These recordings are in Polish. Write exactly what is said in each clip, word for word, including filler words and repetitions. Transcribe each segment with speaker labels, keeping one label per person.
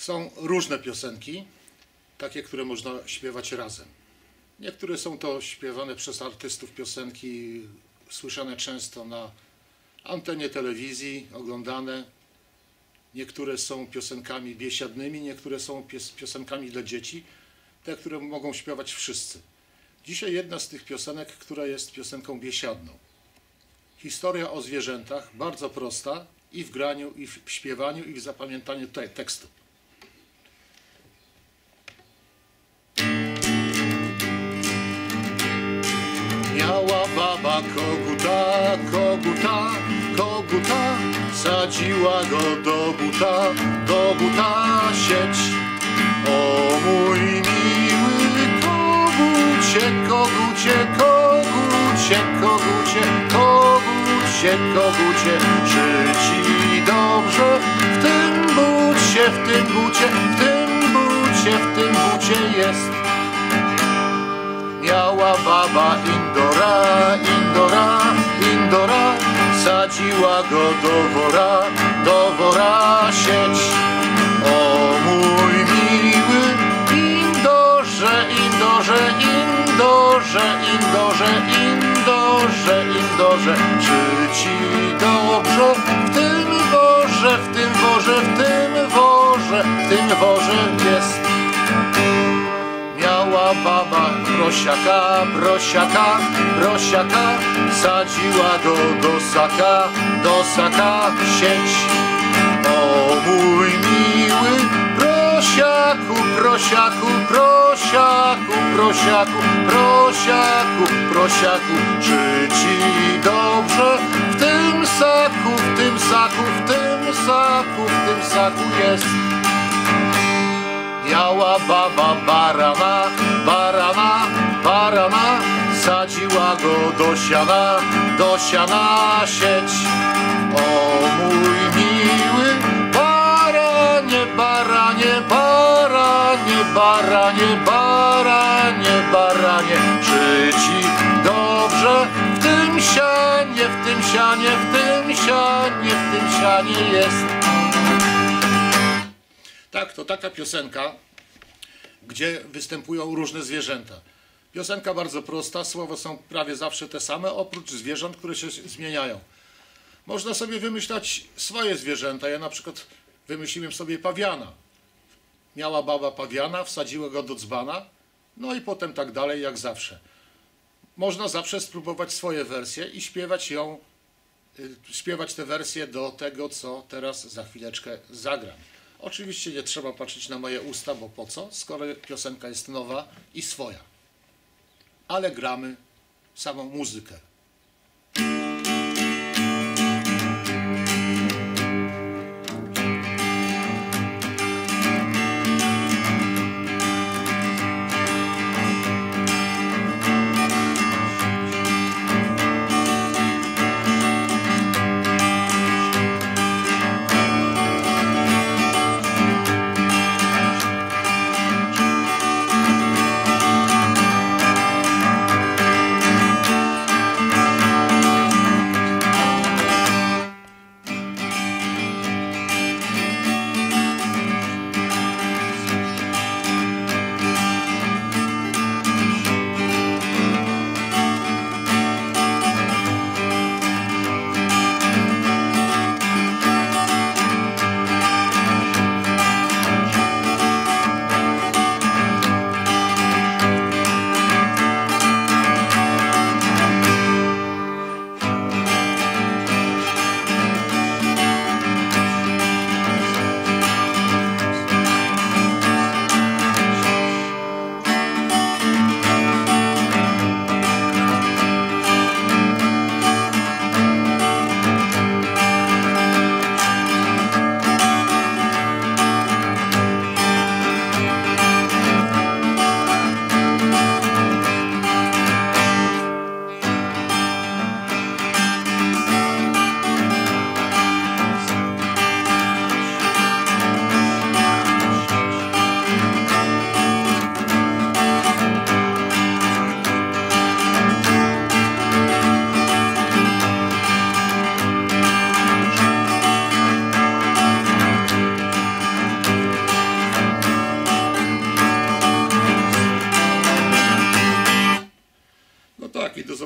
Speaker 1: Są różne piosenki, takie, które można śpiewać razem. Niektóre są to śpiewane przez artystów piosenki, słyszane często na antenie telewizji, oglądane. Niektóre są piosenkami biesiadnymi, niektóre są pies piosenkami dla dzieci, te, które mogą śpiewać wszyscy. Dzisiaj jedna z tych piosenek, która jest piosenką biesiadną. Historia o zwierzętach, bardzo prosta i w graniu, i w śpiewaniu, i w zapamiętaniu te tekstu. Miała baba koguta, koguta, koguta, sadziła go do buta, do buta sieć. O mój miły kogucie, kogucie, kogucie, kogucie, kogucie, kogucie, czy ci dobrze w tym bucie, w tym bucie, w tym bucie, w tym bucie jest. Miała baba indora, indora, indora, sadziła go do wora, do wora sieć. O mój miły indorze, indorze, indorze, indorze, indorze, indorze, czy ci dobrze w tym worze, w tym worze, w tym worze, w tym worze jest. Miała baba prosiaka, prosiaka, prosiaka, sadziła go do saka, do saka sieć. O mój miły prosiaku, prosiaku, prosiaku, prosiaku, prosiaku, prosiaku, czy ci dobrze w tym saku, w tym saku, w tym saku, w tym saku jest. Miała baba barana, barana, barana, sadziła go do siana, do siana sieć. O mój miły baranie, baranie, baranie, baranie, baranie, baranie, czy ci dobrze w tym sianie, w tym sianie, w tym sianie, w tym sianie jest. Tak, to taka piosenka, gdzie występują różne zwierzęta. Piosenka bardzo prosta, słowa są prawie zawsze te same, oprócz zwierząt, które się zmieniają. Można sobie wymyślać swoje zwierzęta. Ja na przykład wymyśliłem sobie pawiana. Miała baba pawiana, wsadziła go do dzbana, no i potem tak dalej jak zawsze. Można zawsze spróbować swoje wersje i śpiewać ją, śpiewać te wersje do tego, co teraz za chwileczkę zagram. Oczywiście nie trzeba patrzeć na moje usta, bo po co, skoro piosenka jest nowa i swoja. Ale gramy samą muzykę.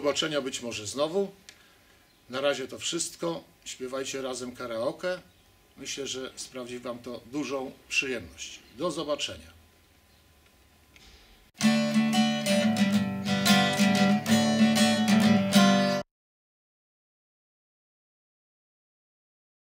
Speaker 1: zobaczenia być może znowu. Na razie to wszystko. Śpiewajcie razem karaoke. Myślę, że sprawi Wam to dużą przyjemność. Do zobaczenia.